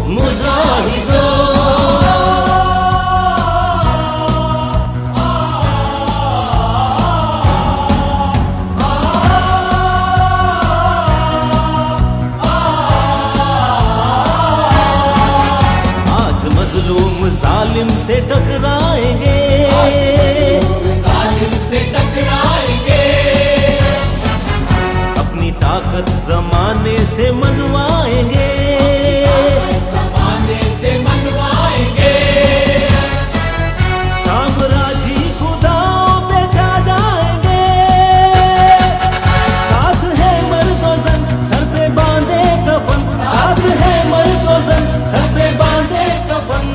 मुजाहिदो। आज मजलूम जालिम से टकराएंगे, अपनी ताकत जमाने से मनवाएंगे, साम्राज्य खुदाओं पे छा जाएंगे। साथ है मर्दोज़न सर पे बांधे कफन, साथ है मर्दोज़न सर पे बांधे कफन।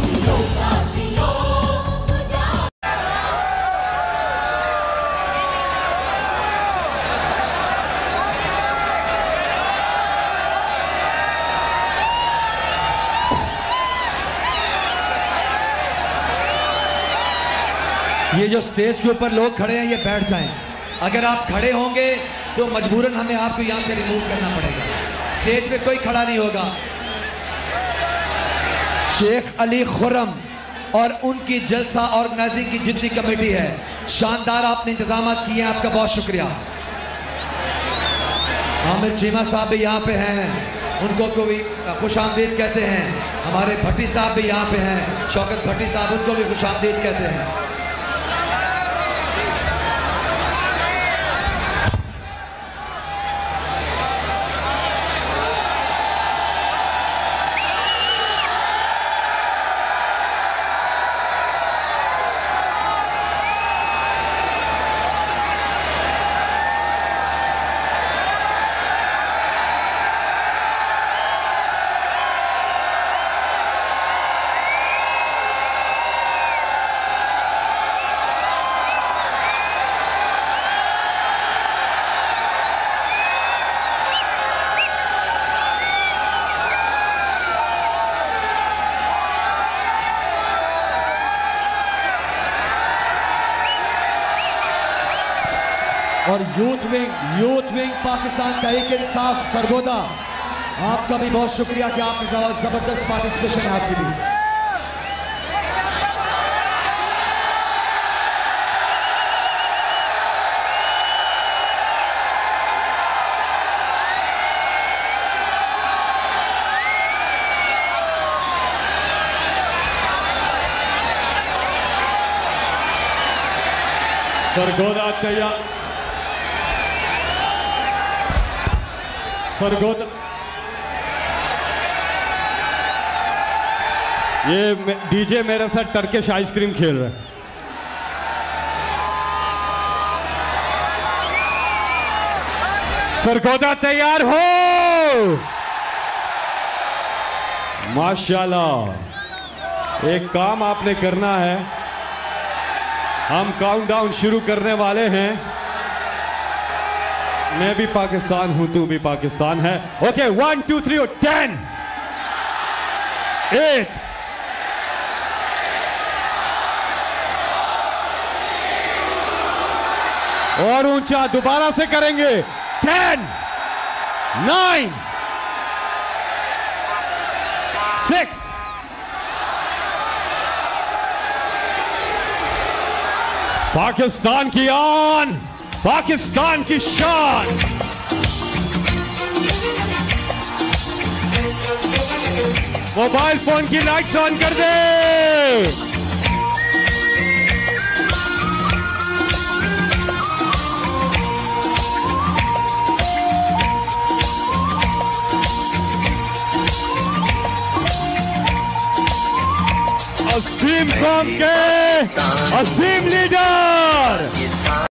ये जो स्टेज के ऊपर लोग खड़े हैं ये बैठ जाएं। अगर आप खड़े होंगे तो मजबूरन हमें आपको यहाँ से रिमूव करना पड़ेगा। स्टेज पे कोई खड़ा नहीं होगा। शेख अली खुर्रम और उनकी जलसा ऑर्गेनाइजिंग की जितनी कमेटी है, शानदार आपने इंतजाम किए हैं, आपका बहुत शुक्रिया। आमिर चीमा साहब भी यहाँ पे हैं, उनको को भी खुश आमदीद कहते हैं। हमारे भट्टी साहब भी यहाँ पे हैं, शौकत भट्टी साहब, उनको भी खुश आमदीद कहते हैं। और यूथ विंग पाकिस्तान का एक इंसाफ सरगोदा, आपका भी बहुत शुक्रिया कि आपने जबरदस्त पार्टिसिपेशन है आपकी भी। सरगोदा तैयार, सरगोदा ये डीजे मेरे साथ टर्किश आइसक्रीम खेल रहा है। सरगोदा तैयार हो? माशाल्लाह। एक काम आपने करना है, हम काउंटडाउन शुरू करने वाले हैं। मैं भी पाकिस्तान हूं, तू भी पाकिस्तान है। ओके 1 2 3 और 10 8 और ऊंचा दोबारा से करेंगे 10 9 6 पाकिस्तान की आन, पाकिस्तान की शान। मोबाइल फोन की लाइट्स ऑन कर दे। असीम कौम के असीम लीडर